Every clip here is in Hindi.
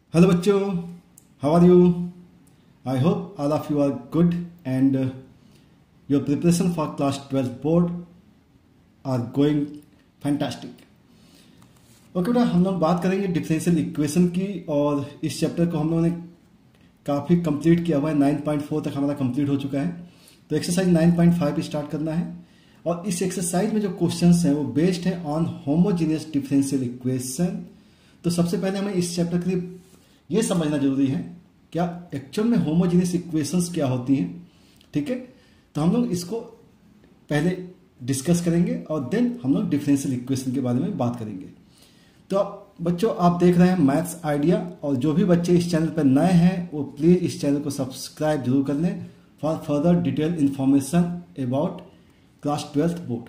Hello बच्चों, how are you? I hope all of you are good and your preparation for class 12 board are going fantastic. Okay बेटा, हम लोग बात करेंगे डिफरेंशियल इक्वेशन की और इस चैप्टर को हम लोगों ने काफ़ी कंप्लीट किया हुआ है। 9.4 तक हमारा कंप्लीट हो चुका है। तो एक्सरसाइज 9.5 स्टार्ट करना है और इस एक्सरसाइज में जो क्वेश्चंस हैं वो बेस्ड है ऑन होमोजीनियस डिफरेंशियल इक्वेशन। तो सबसे पहले हमें इस चैप्टर के लिए ये समझना जरूरी है क्या एक्चुअल में होमोजीनियस इक्वेशंस क्या होती हैं। ठीक है, तो हम लोग इसको पहले डिस्कस करेंगे और देन हम लोग डिफरेंशियल इक्वेशन के बारे में बात करेंगे। तो बच्चों, आप देख रहे हैं मैथ्स आइडिया, और जो भी बच्चे इस चैनल पर नए हैं वो प्लीज़ इस चैनल को सब्सक्राइब जरूर कर लें for further detail information about class 12 board.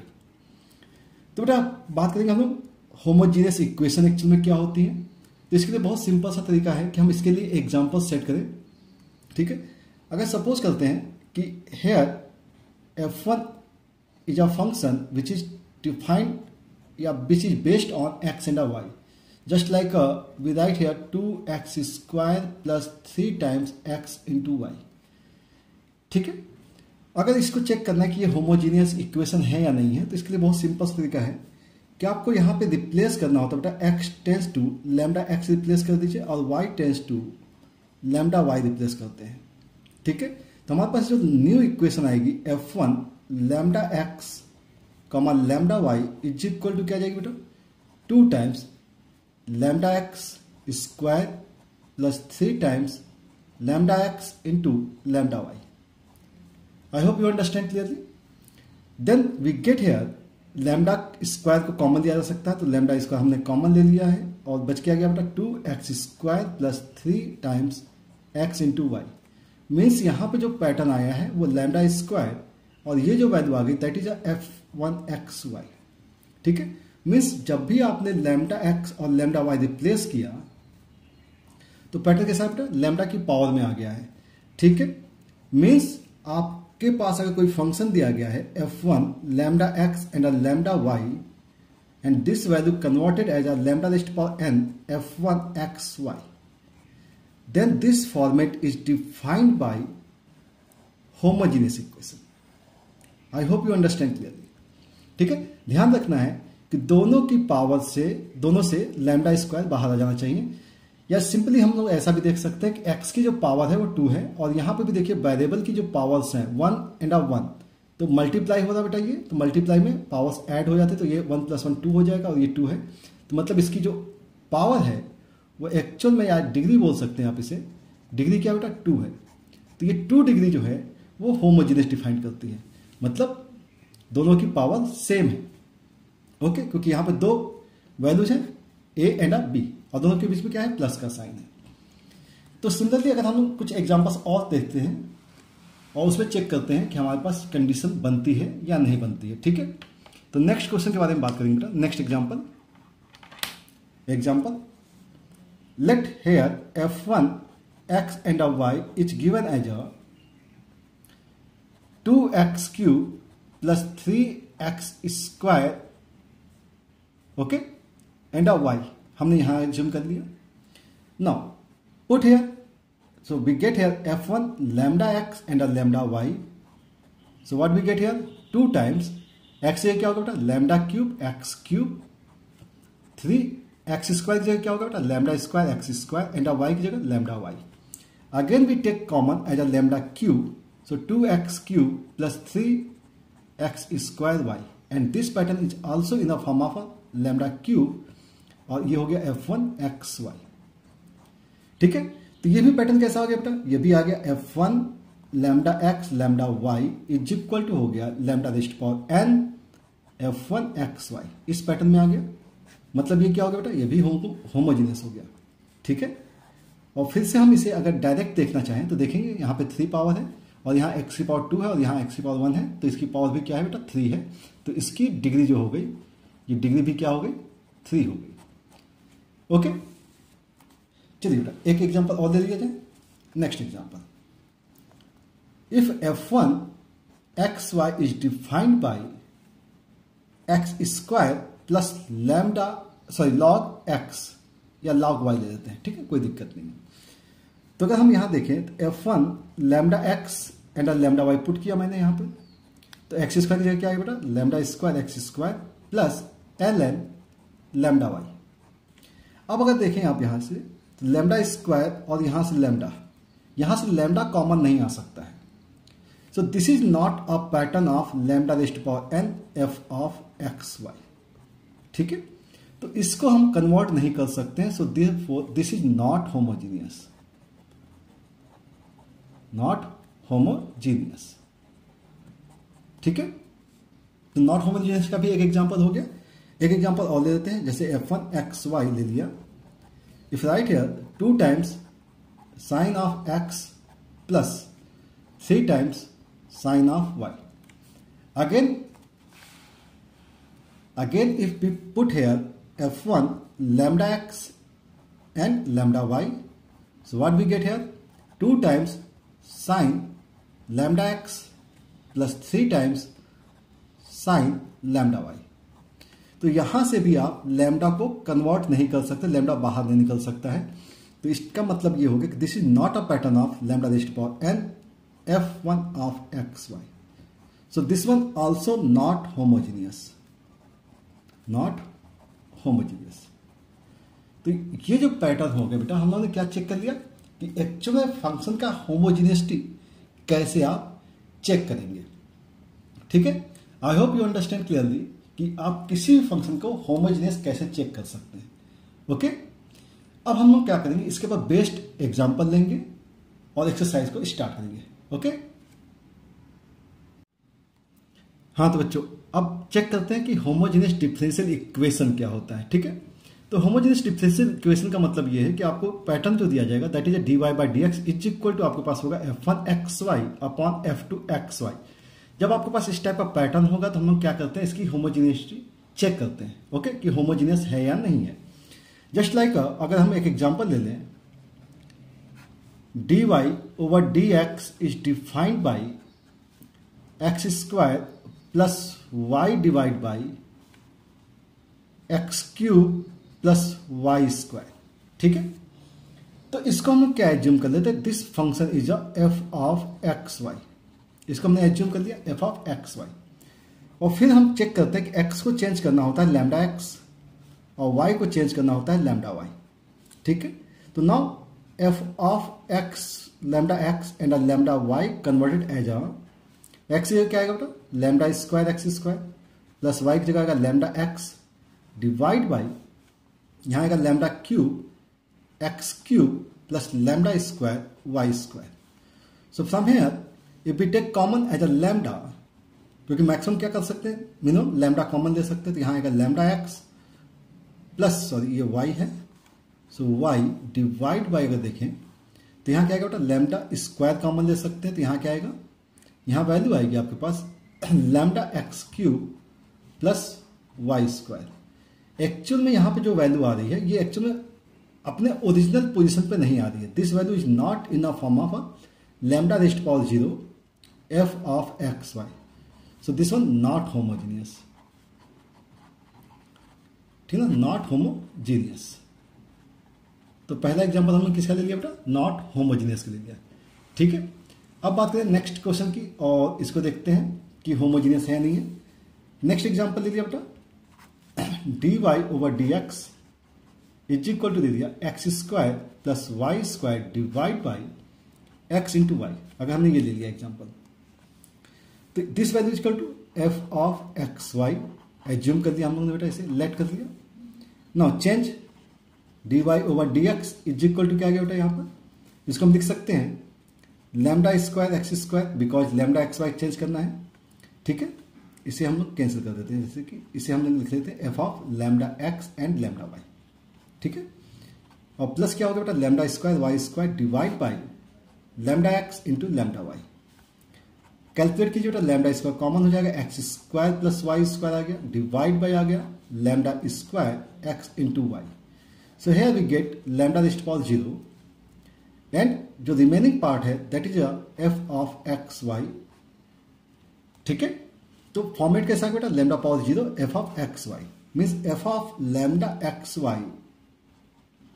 तो बेटा बात करेंगे हम लोग होमोजीनियस इक्वेशन एक्चुअल में क्या होती है। तो इसके लिए बहुत सिंपल सा तरीका है कि हम इसके लिए एग्जाम्पल सेट करें। ठीक है, अगर सपोज करते हैं कि here f1 is a function which is defined या which is based on x and y, just like we write here 2x square plus 3 times x into y. ठीक है, अगर इसको चेक करना है कि ये होमोजीनियस इक्वेशन है या नहीं है, तो इसके लिए बहुत सिंपल तरीका है कि आपको यहाँ पे रिप्लेस करना होता है बेटा, x tends to lambda x replace कर दीजिए और y tends to lambda y replace करते हैं। ठीक है, तो हमारे पास जो न्यू इक्वेशन आएगी f1 lambda x comma lambda y is equal to क्या जाएगी बेटा, 2 times lambda x square plus 3 times lambda x into lambda y। I hope you understand clearly. Then we get here lambda square को कॉमन लिया जा सकता है, तो लैम्डा स्क्वायर हमने कॉमन ले लिया है और बच के आ गया बेटा 2x square plus 3 times x into y. Means यहाँ पे जो पैटर्न आया है वो लैम्डा स्क्वायर और ये जो वैल्यू आ गई दैट इज f1xy। ठीक है, मीन्स जब भी आपने लैम्डा x और लैम्डा y रिप्लेस किया तो पैटर्न कैसा है बेटा, लैम्डा की पावर में आ गया है। ठीक है, मीन्स आपके पास अगर कोई फंक्शन दिया गया है f1 lambda x and a lambda y and this value converted as a lambda raised to power n f1xy, then this format is defined by homogeneous equation. I hope you understand clearly. ठीक है, ध्यान रखना है कि दोनों की पावर से दोनों से लैम्डा स्क्वायर बाहर आ जाना चाहिए, या सिंपली हम लोग ऐसा भी देख सकते हैं कि x की जो पावर है वो 2 है और यहाँ पे भी देखिए वेरिएबल की जो पावर्स हैं 1 एंड 1, तो मल्टीप्लाई हो रहा बेटा ये, तो मल्टीप्लाई में पावर्स ऐड हो जाते, तो ये 1 + 1 2 हो जाएगा और ये 2 है। तो मतलब इसकी जो पावर है वो एक्चुअल में यार डिग्री बोल सकते हैं आप इसे, डिग्री क्या बेटा 2 है। तो ये 2 डिग्री जो है वो होमोजीनियस डिफाइन करती है, मतलब दोनों की पावर सेम है। ओके, क्योंकि यहाँ पे 2 वैल्यूज हैं a एंड b और दोनों के बीच में क्या है, प्लस का साइन है। तो सिमिलरली अगर हम कुछ एग्जांपल्स और देखते हैं और उसमें चेक करते हैं कि हमारे पास कंडीशन बनती है या नहीं बनती है। ठीक है, तो नेक्स्ट क्वेश्चन के बारे में बात करेंगे बेटा। Next example let here f1 x and y is given as a 2x cube plus 3x square, okay, and a y हमने यहाँ एज्यूम कर लिया। now put here, so we get here f1 lambda x and a lambda y, so what we get here 2 times x ये क्या होगा बेटा, lambda cube x cube, 3 x square की जगह क्या होगा बेटा, lambda square x square and y की जगह lambda y. Again we take common as a lambda cube, so 2x cube plus 3x square y and this pattern is also in the form of a lambda cube और ये हो गया f1xy। ठीक है, तो ये भी पैटर्न कैसा हो गया बेटा, ये भी आ गया f1 lambda x lambda y is equal to हो गया lambda raised to power n f1xy। इस पैटर्न में आ गया, मतलब ये क्या हो गया बेटा, ये भी होमोजीनियस हो गया। ठीक है, और फिर से हम इसे अगर डायरेक्ट देखना चाहें तो देखेंगे यहाँ पे 3 पावर है और यहाँ x की पावर 2 है और यहाँ x की पावर 1 है, तो इसकी पावर भी क्या है बेटा 3 है, तो इसकी डिग्री जो हो गई, ये डिग्री भी क्या हो गई 3 हो गई। ओके, चलिए बेटा एक एग्जांपल और ले लिया जाए। Next example, if f1 xy is defined by x square plus lambda log x या log y ले लेते हैं, ठीक है, कोई दिक्कत नहीं है। तो अगर हम यहाँ देखें तो f1 lambda x and lambda y put किया मैंने यहाँ पे, तो एक्स स्क्वायर की जगह क्या आएगा बेटा, lambda square x square plus ln lambda y। अब अगर देखें आप यहाँ से तो लैम्डा स्क्वायर और यहाँ से लैम्डा कॉमन नहीं आ सकता है। So this is not a pattern of lambda raised to power n f of x y, ठीक है। तो इसको हम कन्वर्ट नहीं कर सकते हैं। So this is not homogeneous, ठीक है। तो नॉट होमोजीनियस का भी एक एग्जांपल हो गया। एक एग्जांपल और ले लेते हैं, जैसे f1 एक्स वाई ले लिया। If right here 2 times sine of x प्लस 3 times sine of y, again if we put here f1 lambda x and lambda y, so what we get here, 2 times sin lambda x plus 3 times sin lambda y। तो यहां से भी आप लैम्डा को कन्वर्ट नहीं कर सकते, लैम्डा बाहर नहीं निकल सकता है। तो इसका मतलब ये हो गया कि this is not a pattern of lambda raised to power n f1 of x y. So this one also not homogeneous. तो ये जो पैटर्न हो गया बेटा, हम लोगों ने क्या चेक कर लिया कि एक्चुअल में फंक्शन का होमोजीनियसिटी कैसे आप चेक करेंगे, ठीक है। I hope you understand clearly कि आप किसी भी फंक्शन को होमोजीनियस कैसे चेक कर सकते हैं, ओके। अब हम लोग क्या करेंगे, इसके बाद बेस्ट एग्जांपल लेंगे और एक्सरसाइज को स्टार्ट करेंगे, ओके। हाँ तो बच्चों, अब चेक करते हैं कि होमोजेनियस डिफरेंशियल इक्वेशन क्या होता है, ठीक है। तो होमोजेनियस डिफरेंशियल इक्वेशन का मतलब ये है कि आपको पैटर्न जो दिया जाएगा that is dy by d x is equal to आपके पास होगा f1 xy upon f2 xy। जब आपके पास इस टाइप का पैटर्न होगा तो हम लोग क्या करते हैं, इसकी होमोजेनियसिटी चेक करते हैं, ओके, कि होमोजेनियस है या नहीं है। जस्ट लाइक अगर हम एक एग्जांपल ले लें, dy over dx is defined by x square plus y divide by x cube plus y square, ठीक है। तो इसको हम लोग क्या एज्यूम कर लेते हैं, this function is a f of x y. इसको हमने एज्यूम कर लिया एफ ऑफ एक्स वाई, और फिर हम चेक करते हैं कि एक्स को चेंज करना होता है लैम्डा एक्स और वाई को चेंज करना होता है लैम्डा वाई, ठीक है। तो now f of x lambda x and lambda y converted as a x क्या आएगा बेटा, lambda square x square plus y की जगह आएगा लैम्डा एक्स डिवाइड बाई यहां आएगा lambda cube x cube plus lambda square y square. So from here if we take common as a lambda, क्योंकि मैक्सिमम क्या कर सकते हैं, मिनिमम लैम्डा कॉमन ले सकते हैं, तो यहां आएगा लैम्डा एक्स प्लस सॉरी ये वाई है, सो वाई डिवाइड बाई अगर देखें तो यहां क्या आएगा बेटा, लैम्डा स्क्वायर कॉमन ले सकते हैं, तो यहां क्या आएगा, यहां वैल्यू आएगी आपके पास lambda x cube plus y square. Actual में यहां पे जो वैल्यू आ रही है ये एक्चुअल में अपने ओरिजिनल पोजीशन पे नहीं आ रही है। This value is not in a form of a lambda raised to power 0 f of x y. So this one not homogeneous, ठीक है ना, नॉट होमोजीनियस। तो पहला एग्जांपल हमने किसका ले लिया बेटा, नॉट होमोजीनियस का ले लिया, ठीक है। अब बात करें नेक्स्ट क्वेश्चन की और इसको देखते हैं कि होमोजीनियस है नहीं है। नेक्स्ट एग्जांपल ले लिया बेटा, dy over dx is equal to दे दिया x square plus y square divide by x into y. अगर हमने ये ले लिया एग्जांपल, तो this value equal to f of x y assume कर दिया हम लोगों ने बेटा, इसे लेट कर दिया। Now change dy over dx is equal to क्या गया बेटा, यहाँ पर इसको हम लिख सकते हैं lambda square x square, because lambda x y change करना है, ठीक है। इसे हम लोग कैंसिल कर देते हैं, जैसे कि इसे हम लोग लिख लेते हैं f of lambda x and lambda y, ठीक है। और प्लस क्या होगा बेटा, lambda square y square divide by lambda x into lambda y. Calculate कीजिए बेटा, लैम्डा स्क्वायर कॉमन हो जाएगा, x square plus y square आ गया डिवाइड बाई आ गया lambda square x into y. So here we get lambda raised to power 0 and जो रिमेनिंग पार्ट है that is F of x y, ठीक है। तो फॉर्मेट कैसा है बेटा, lambda power 0 f of x y means f of lambda x y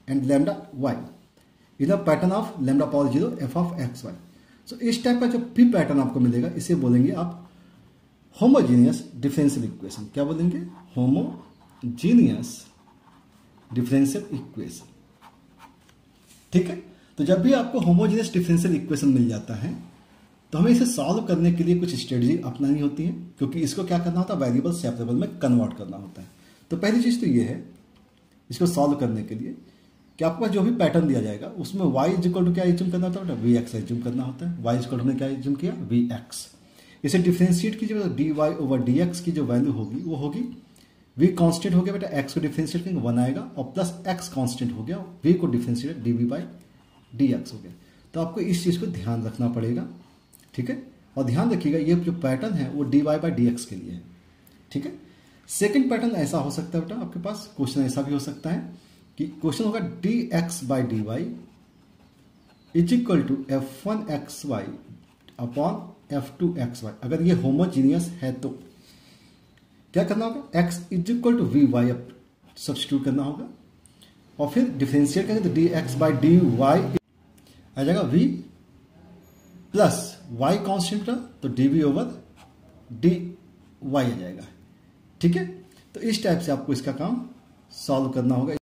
and lambda y in the pattern of lambda power 0 f of x y. सो इस टाइप का जो भी पैटर्न आपको मिलेगा इसे बोलेंगे आप होमोजीनियस डिफरेंशियल इक्वेशन। क्या बोलेंगे? Homogeneous differential equation. ठीक है, तो जब भी आपको होमोजीनियस डिफरेंशियल इक्वेशन मिल जाता है तो हमें इसे सॉल्व करने के लिए कुछ स्ट्रेटजी अपनानी होती है, क्योंकि इसको क्या करना होता है, वेरिएबल सेपरेबल में कन्वर्ट करना होता है। तो पहली चीज तो ये है इसको सॉल्व करने के लिए कि आपके पास जो भी पैटर्न दिया जाएगा उसमें y इज इक्वल टू क्या एज्यूम करना होता है, वी एक्स एज्यूम करना होता है। y इज इक्वल टू हमने क्या एज्यूम किया, वी एक्स। इसे डिफरेंशिएट कीजिए तो d y over d x की जो वैल्यू होगी वो होगी v कांस्टेंट हो गया बेटा, x को डिफरेंशिएट करेंगे 1 आएगा और प्लस x कांस्टेंट हो गया, v को डिफरेंशिएट dv बाई dx हो गया। तो आपको इस चीज को ध्यान रखना पड़ेगा। ठीक है, और ध्यान रखिएगा ये जो पैटर्न है वो dy बाई dx के लिए है। ठीक है, सेकंड पैटर्न ऐसा हो सकता है बेटा, आपके पास क्वेश्चन ऐसा भी हो सकता है कि क्वेश्चन होगा dx by dy is equal to f1xy upon f2xy। अगर ये होमोजीनियस है तो क्या करना होगा, x is equal to v y substitute करना होगा और फिर डिफरेंशिएट करेंगे तो dx बाई dy आ जाएगा v प्लस y कांस्टेंट का तो dv ओवर dy आ जाएगा। ठीक है, तो इस टाइप से आपको इसका काम सॉल्व करना होगा।